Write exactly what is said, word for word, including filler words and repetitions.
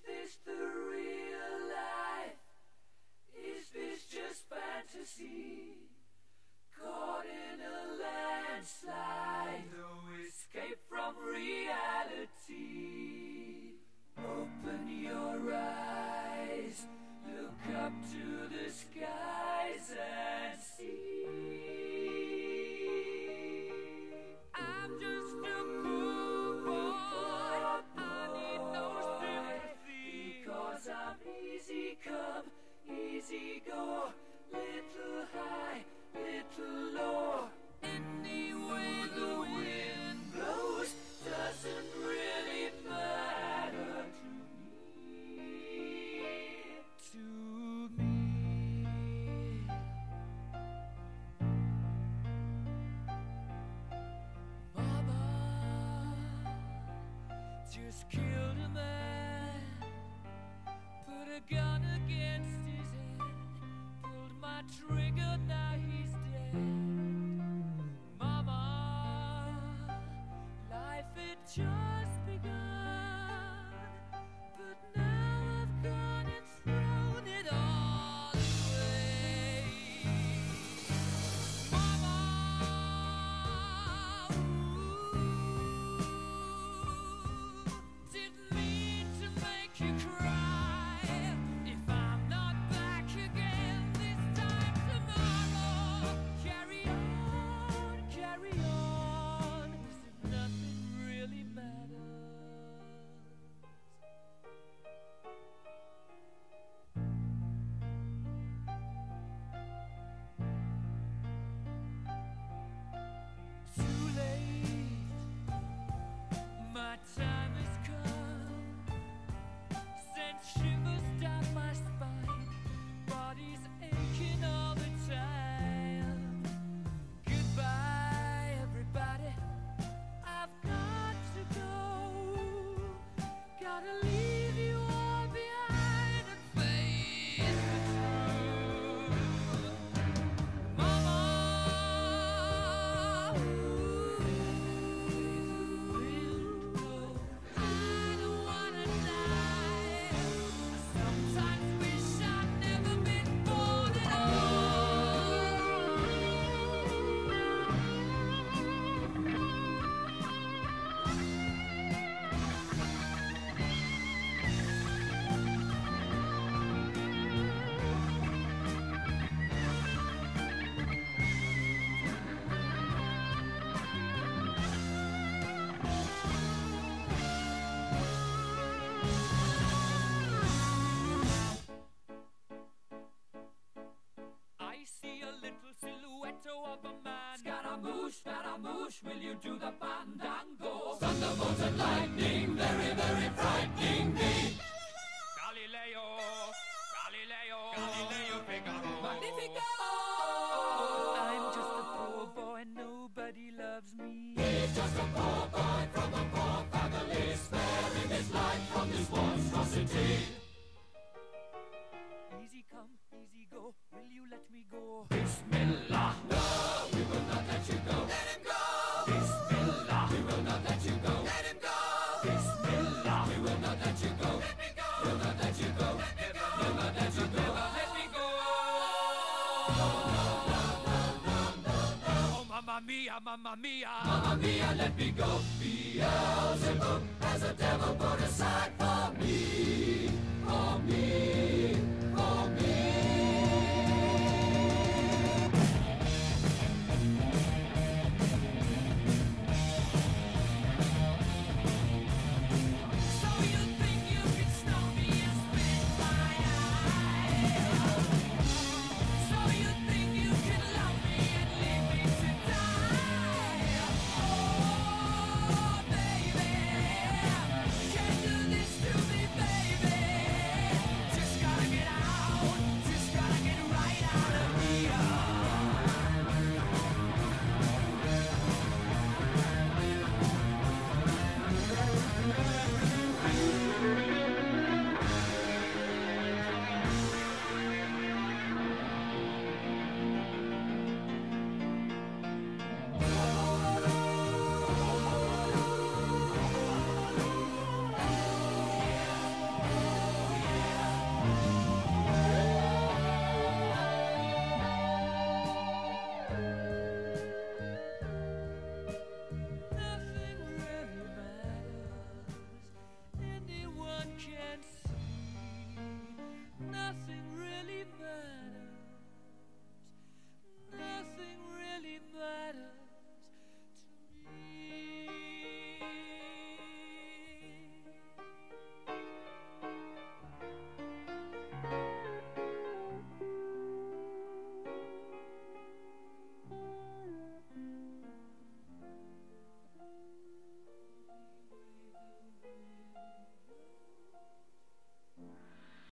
this the real life? Is this just fantasy? Caught in a landslide, no escape from reality. Open your eyes, look up to the skies and see. I'm just a poor boy, I need no sympathy, because I'm easy come, easy go, little high, little low. Any way the wind blows doesn't really matter to me. To me. Mama just killed a man, put a gun against his head, pulled my trigger, now he's dead. Mama, life had just begun, but now I've gone and thrown it all away. Mama, ooh, didn't mean to make you cry. If I'm not back again this time tomorrow, carry on, carry on, as if nothing really matters. Too late, my time has come, sent shivers down my spine, body's aching all the time. Goodbye, everybody, I've got to go, gotta leave you all behind and face the truth. Mama, ooh, I don't wanna die. I sometimes wish I'd never been born at I see a little silhouette of a man. Scaramouche, Scaramouche, will you do the fandango? Thunderbolt and lightning, very, very frightening me. Galileo, Galileo, Galileo Figaro. Magnifico! I'm just a poor boy, nobody loves me. He's just a poor boy from a poor family, sparing his life from this monstrosity. Easy come, easy go, will you let me go? Bismillah, no, we will not let you go. Let him go! Bismillah, we will not let you go. Let him go! Bismillah, we will not let you go. Let me go! We'll not let you go. Let me go! We'll not let you go. Let me go! No, no, no, no, no, no, no. Oh, mamma mia, mamma mia, mamma mia, let me go. Beelzebub has a devil put aside for me.